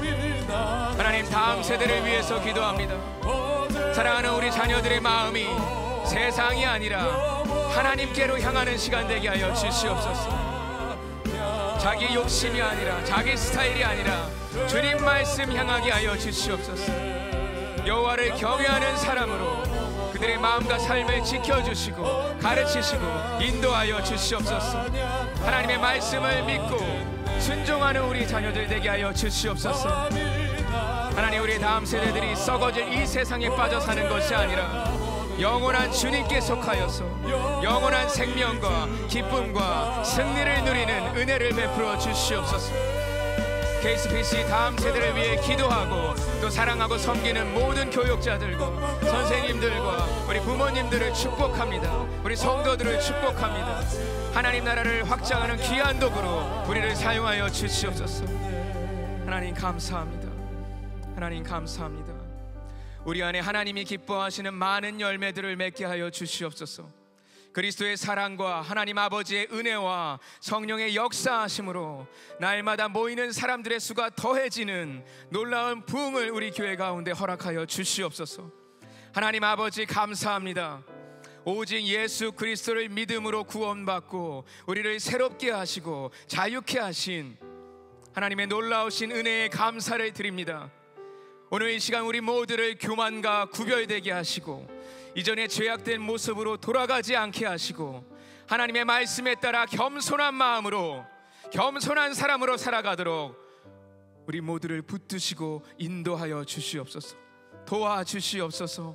하나님 다음 세대를 위해서 기도합니다. 사랑하는 우리 자녀들의 마음이 세상이 아니라 하나님께로 향하는 시간 되게 하여 주시옵소서. 자기 욕심이 아니라 자기 스타일이 아니라 주님 말씀 향하게 하여 주시옵소서. 여호와를 경외하는 사람으로 그들의 마음과 삶을 지켜주시고 가르치시고 인도하여 주시옵소서. 하나님의 말씀을 믿고 순종하는 우리 자녀들 되게 하여 주시옵소서. 하나님 우리 다음 세대들이 썩어질 이 세상에 빠져 사는 것이 아니라 영원한 주님께 속하여서 영원한 생명과 기쁨과 승리를 누리는 은혜를 베풀어 주시옵소서. 케이씨피씨 다음 세대를 위해 기도하고 또 사랑하고 섬기는 모든 교육자들과 선생님들과 우리 부모님들을 축복합니다. 우리 성도들을 축복합니다. 하나님 나라를 확장하는 귀한 도구로 우리를 사용하여 주시옵소서. 하나님 감사합니다. 하나님 감사합니다. 우리 안에 하나님이 기뻐하시는 많은 열매들을 맺게 하여 주시옵소서. 그리스도의 사랑과 하나님 아버지의 은혜와 성령의 역사하심으로 날마다 모이는 사람들의 수가 더해지는 놀라운 부흥을 우리 교회 가운데 허락하여 주시옵소서. 하나님 아버지 감사합니다. 오직 예수 그리스도를 믿음으로 구원받고 우리를 새롭게 하시고 자유케 하신 하나님의 놀라우신 은혜에 감사를 드립니다. 오늘 이 시간 우리 모두를 교만과 구별되게 하시고 이전에 죄악된 모습으로 돌아가지 않게 하시고 하나님의 말씀에 따라 겸손한 마음으로 겸손한 사람으로 살아가도록 우리 모두를 붙드시고 인도하여 주시옵소서. 도와주시옵소서.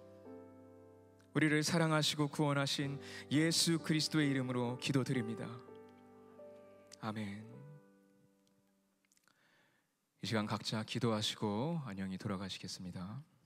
우리를 사랑하시고 구원하신 예수 그리스도의 이름으로 기도드립니다. 아멘. 이 시간 각자 기도하시고 안녕히 돌아가시겠습니다.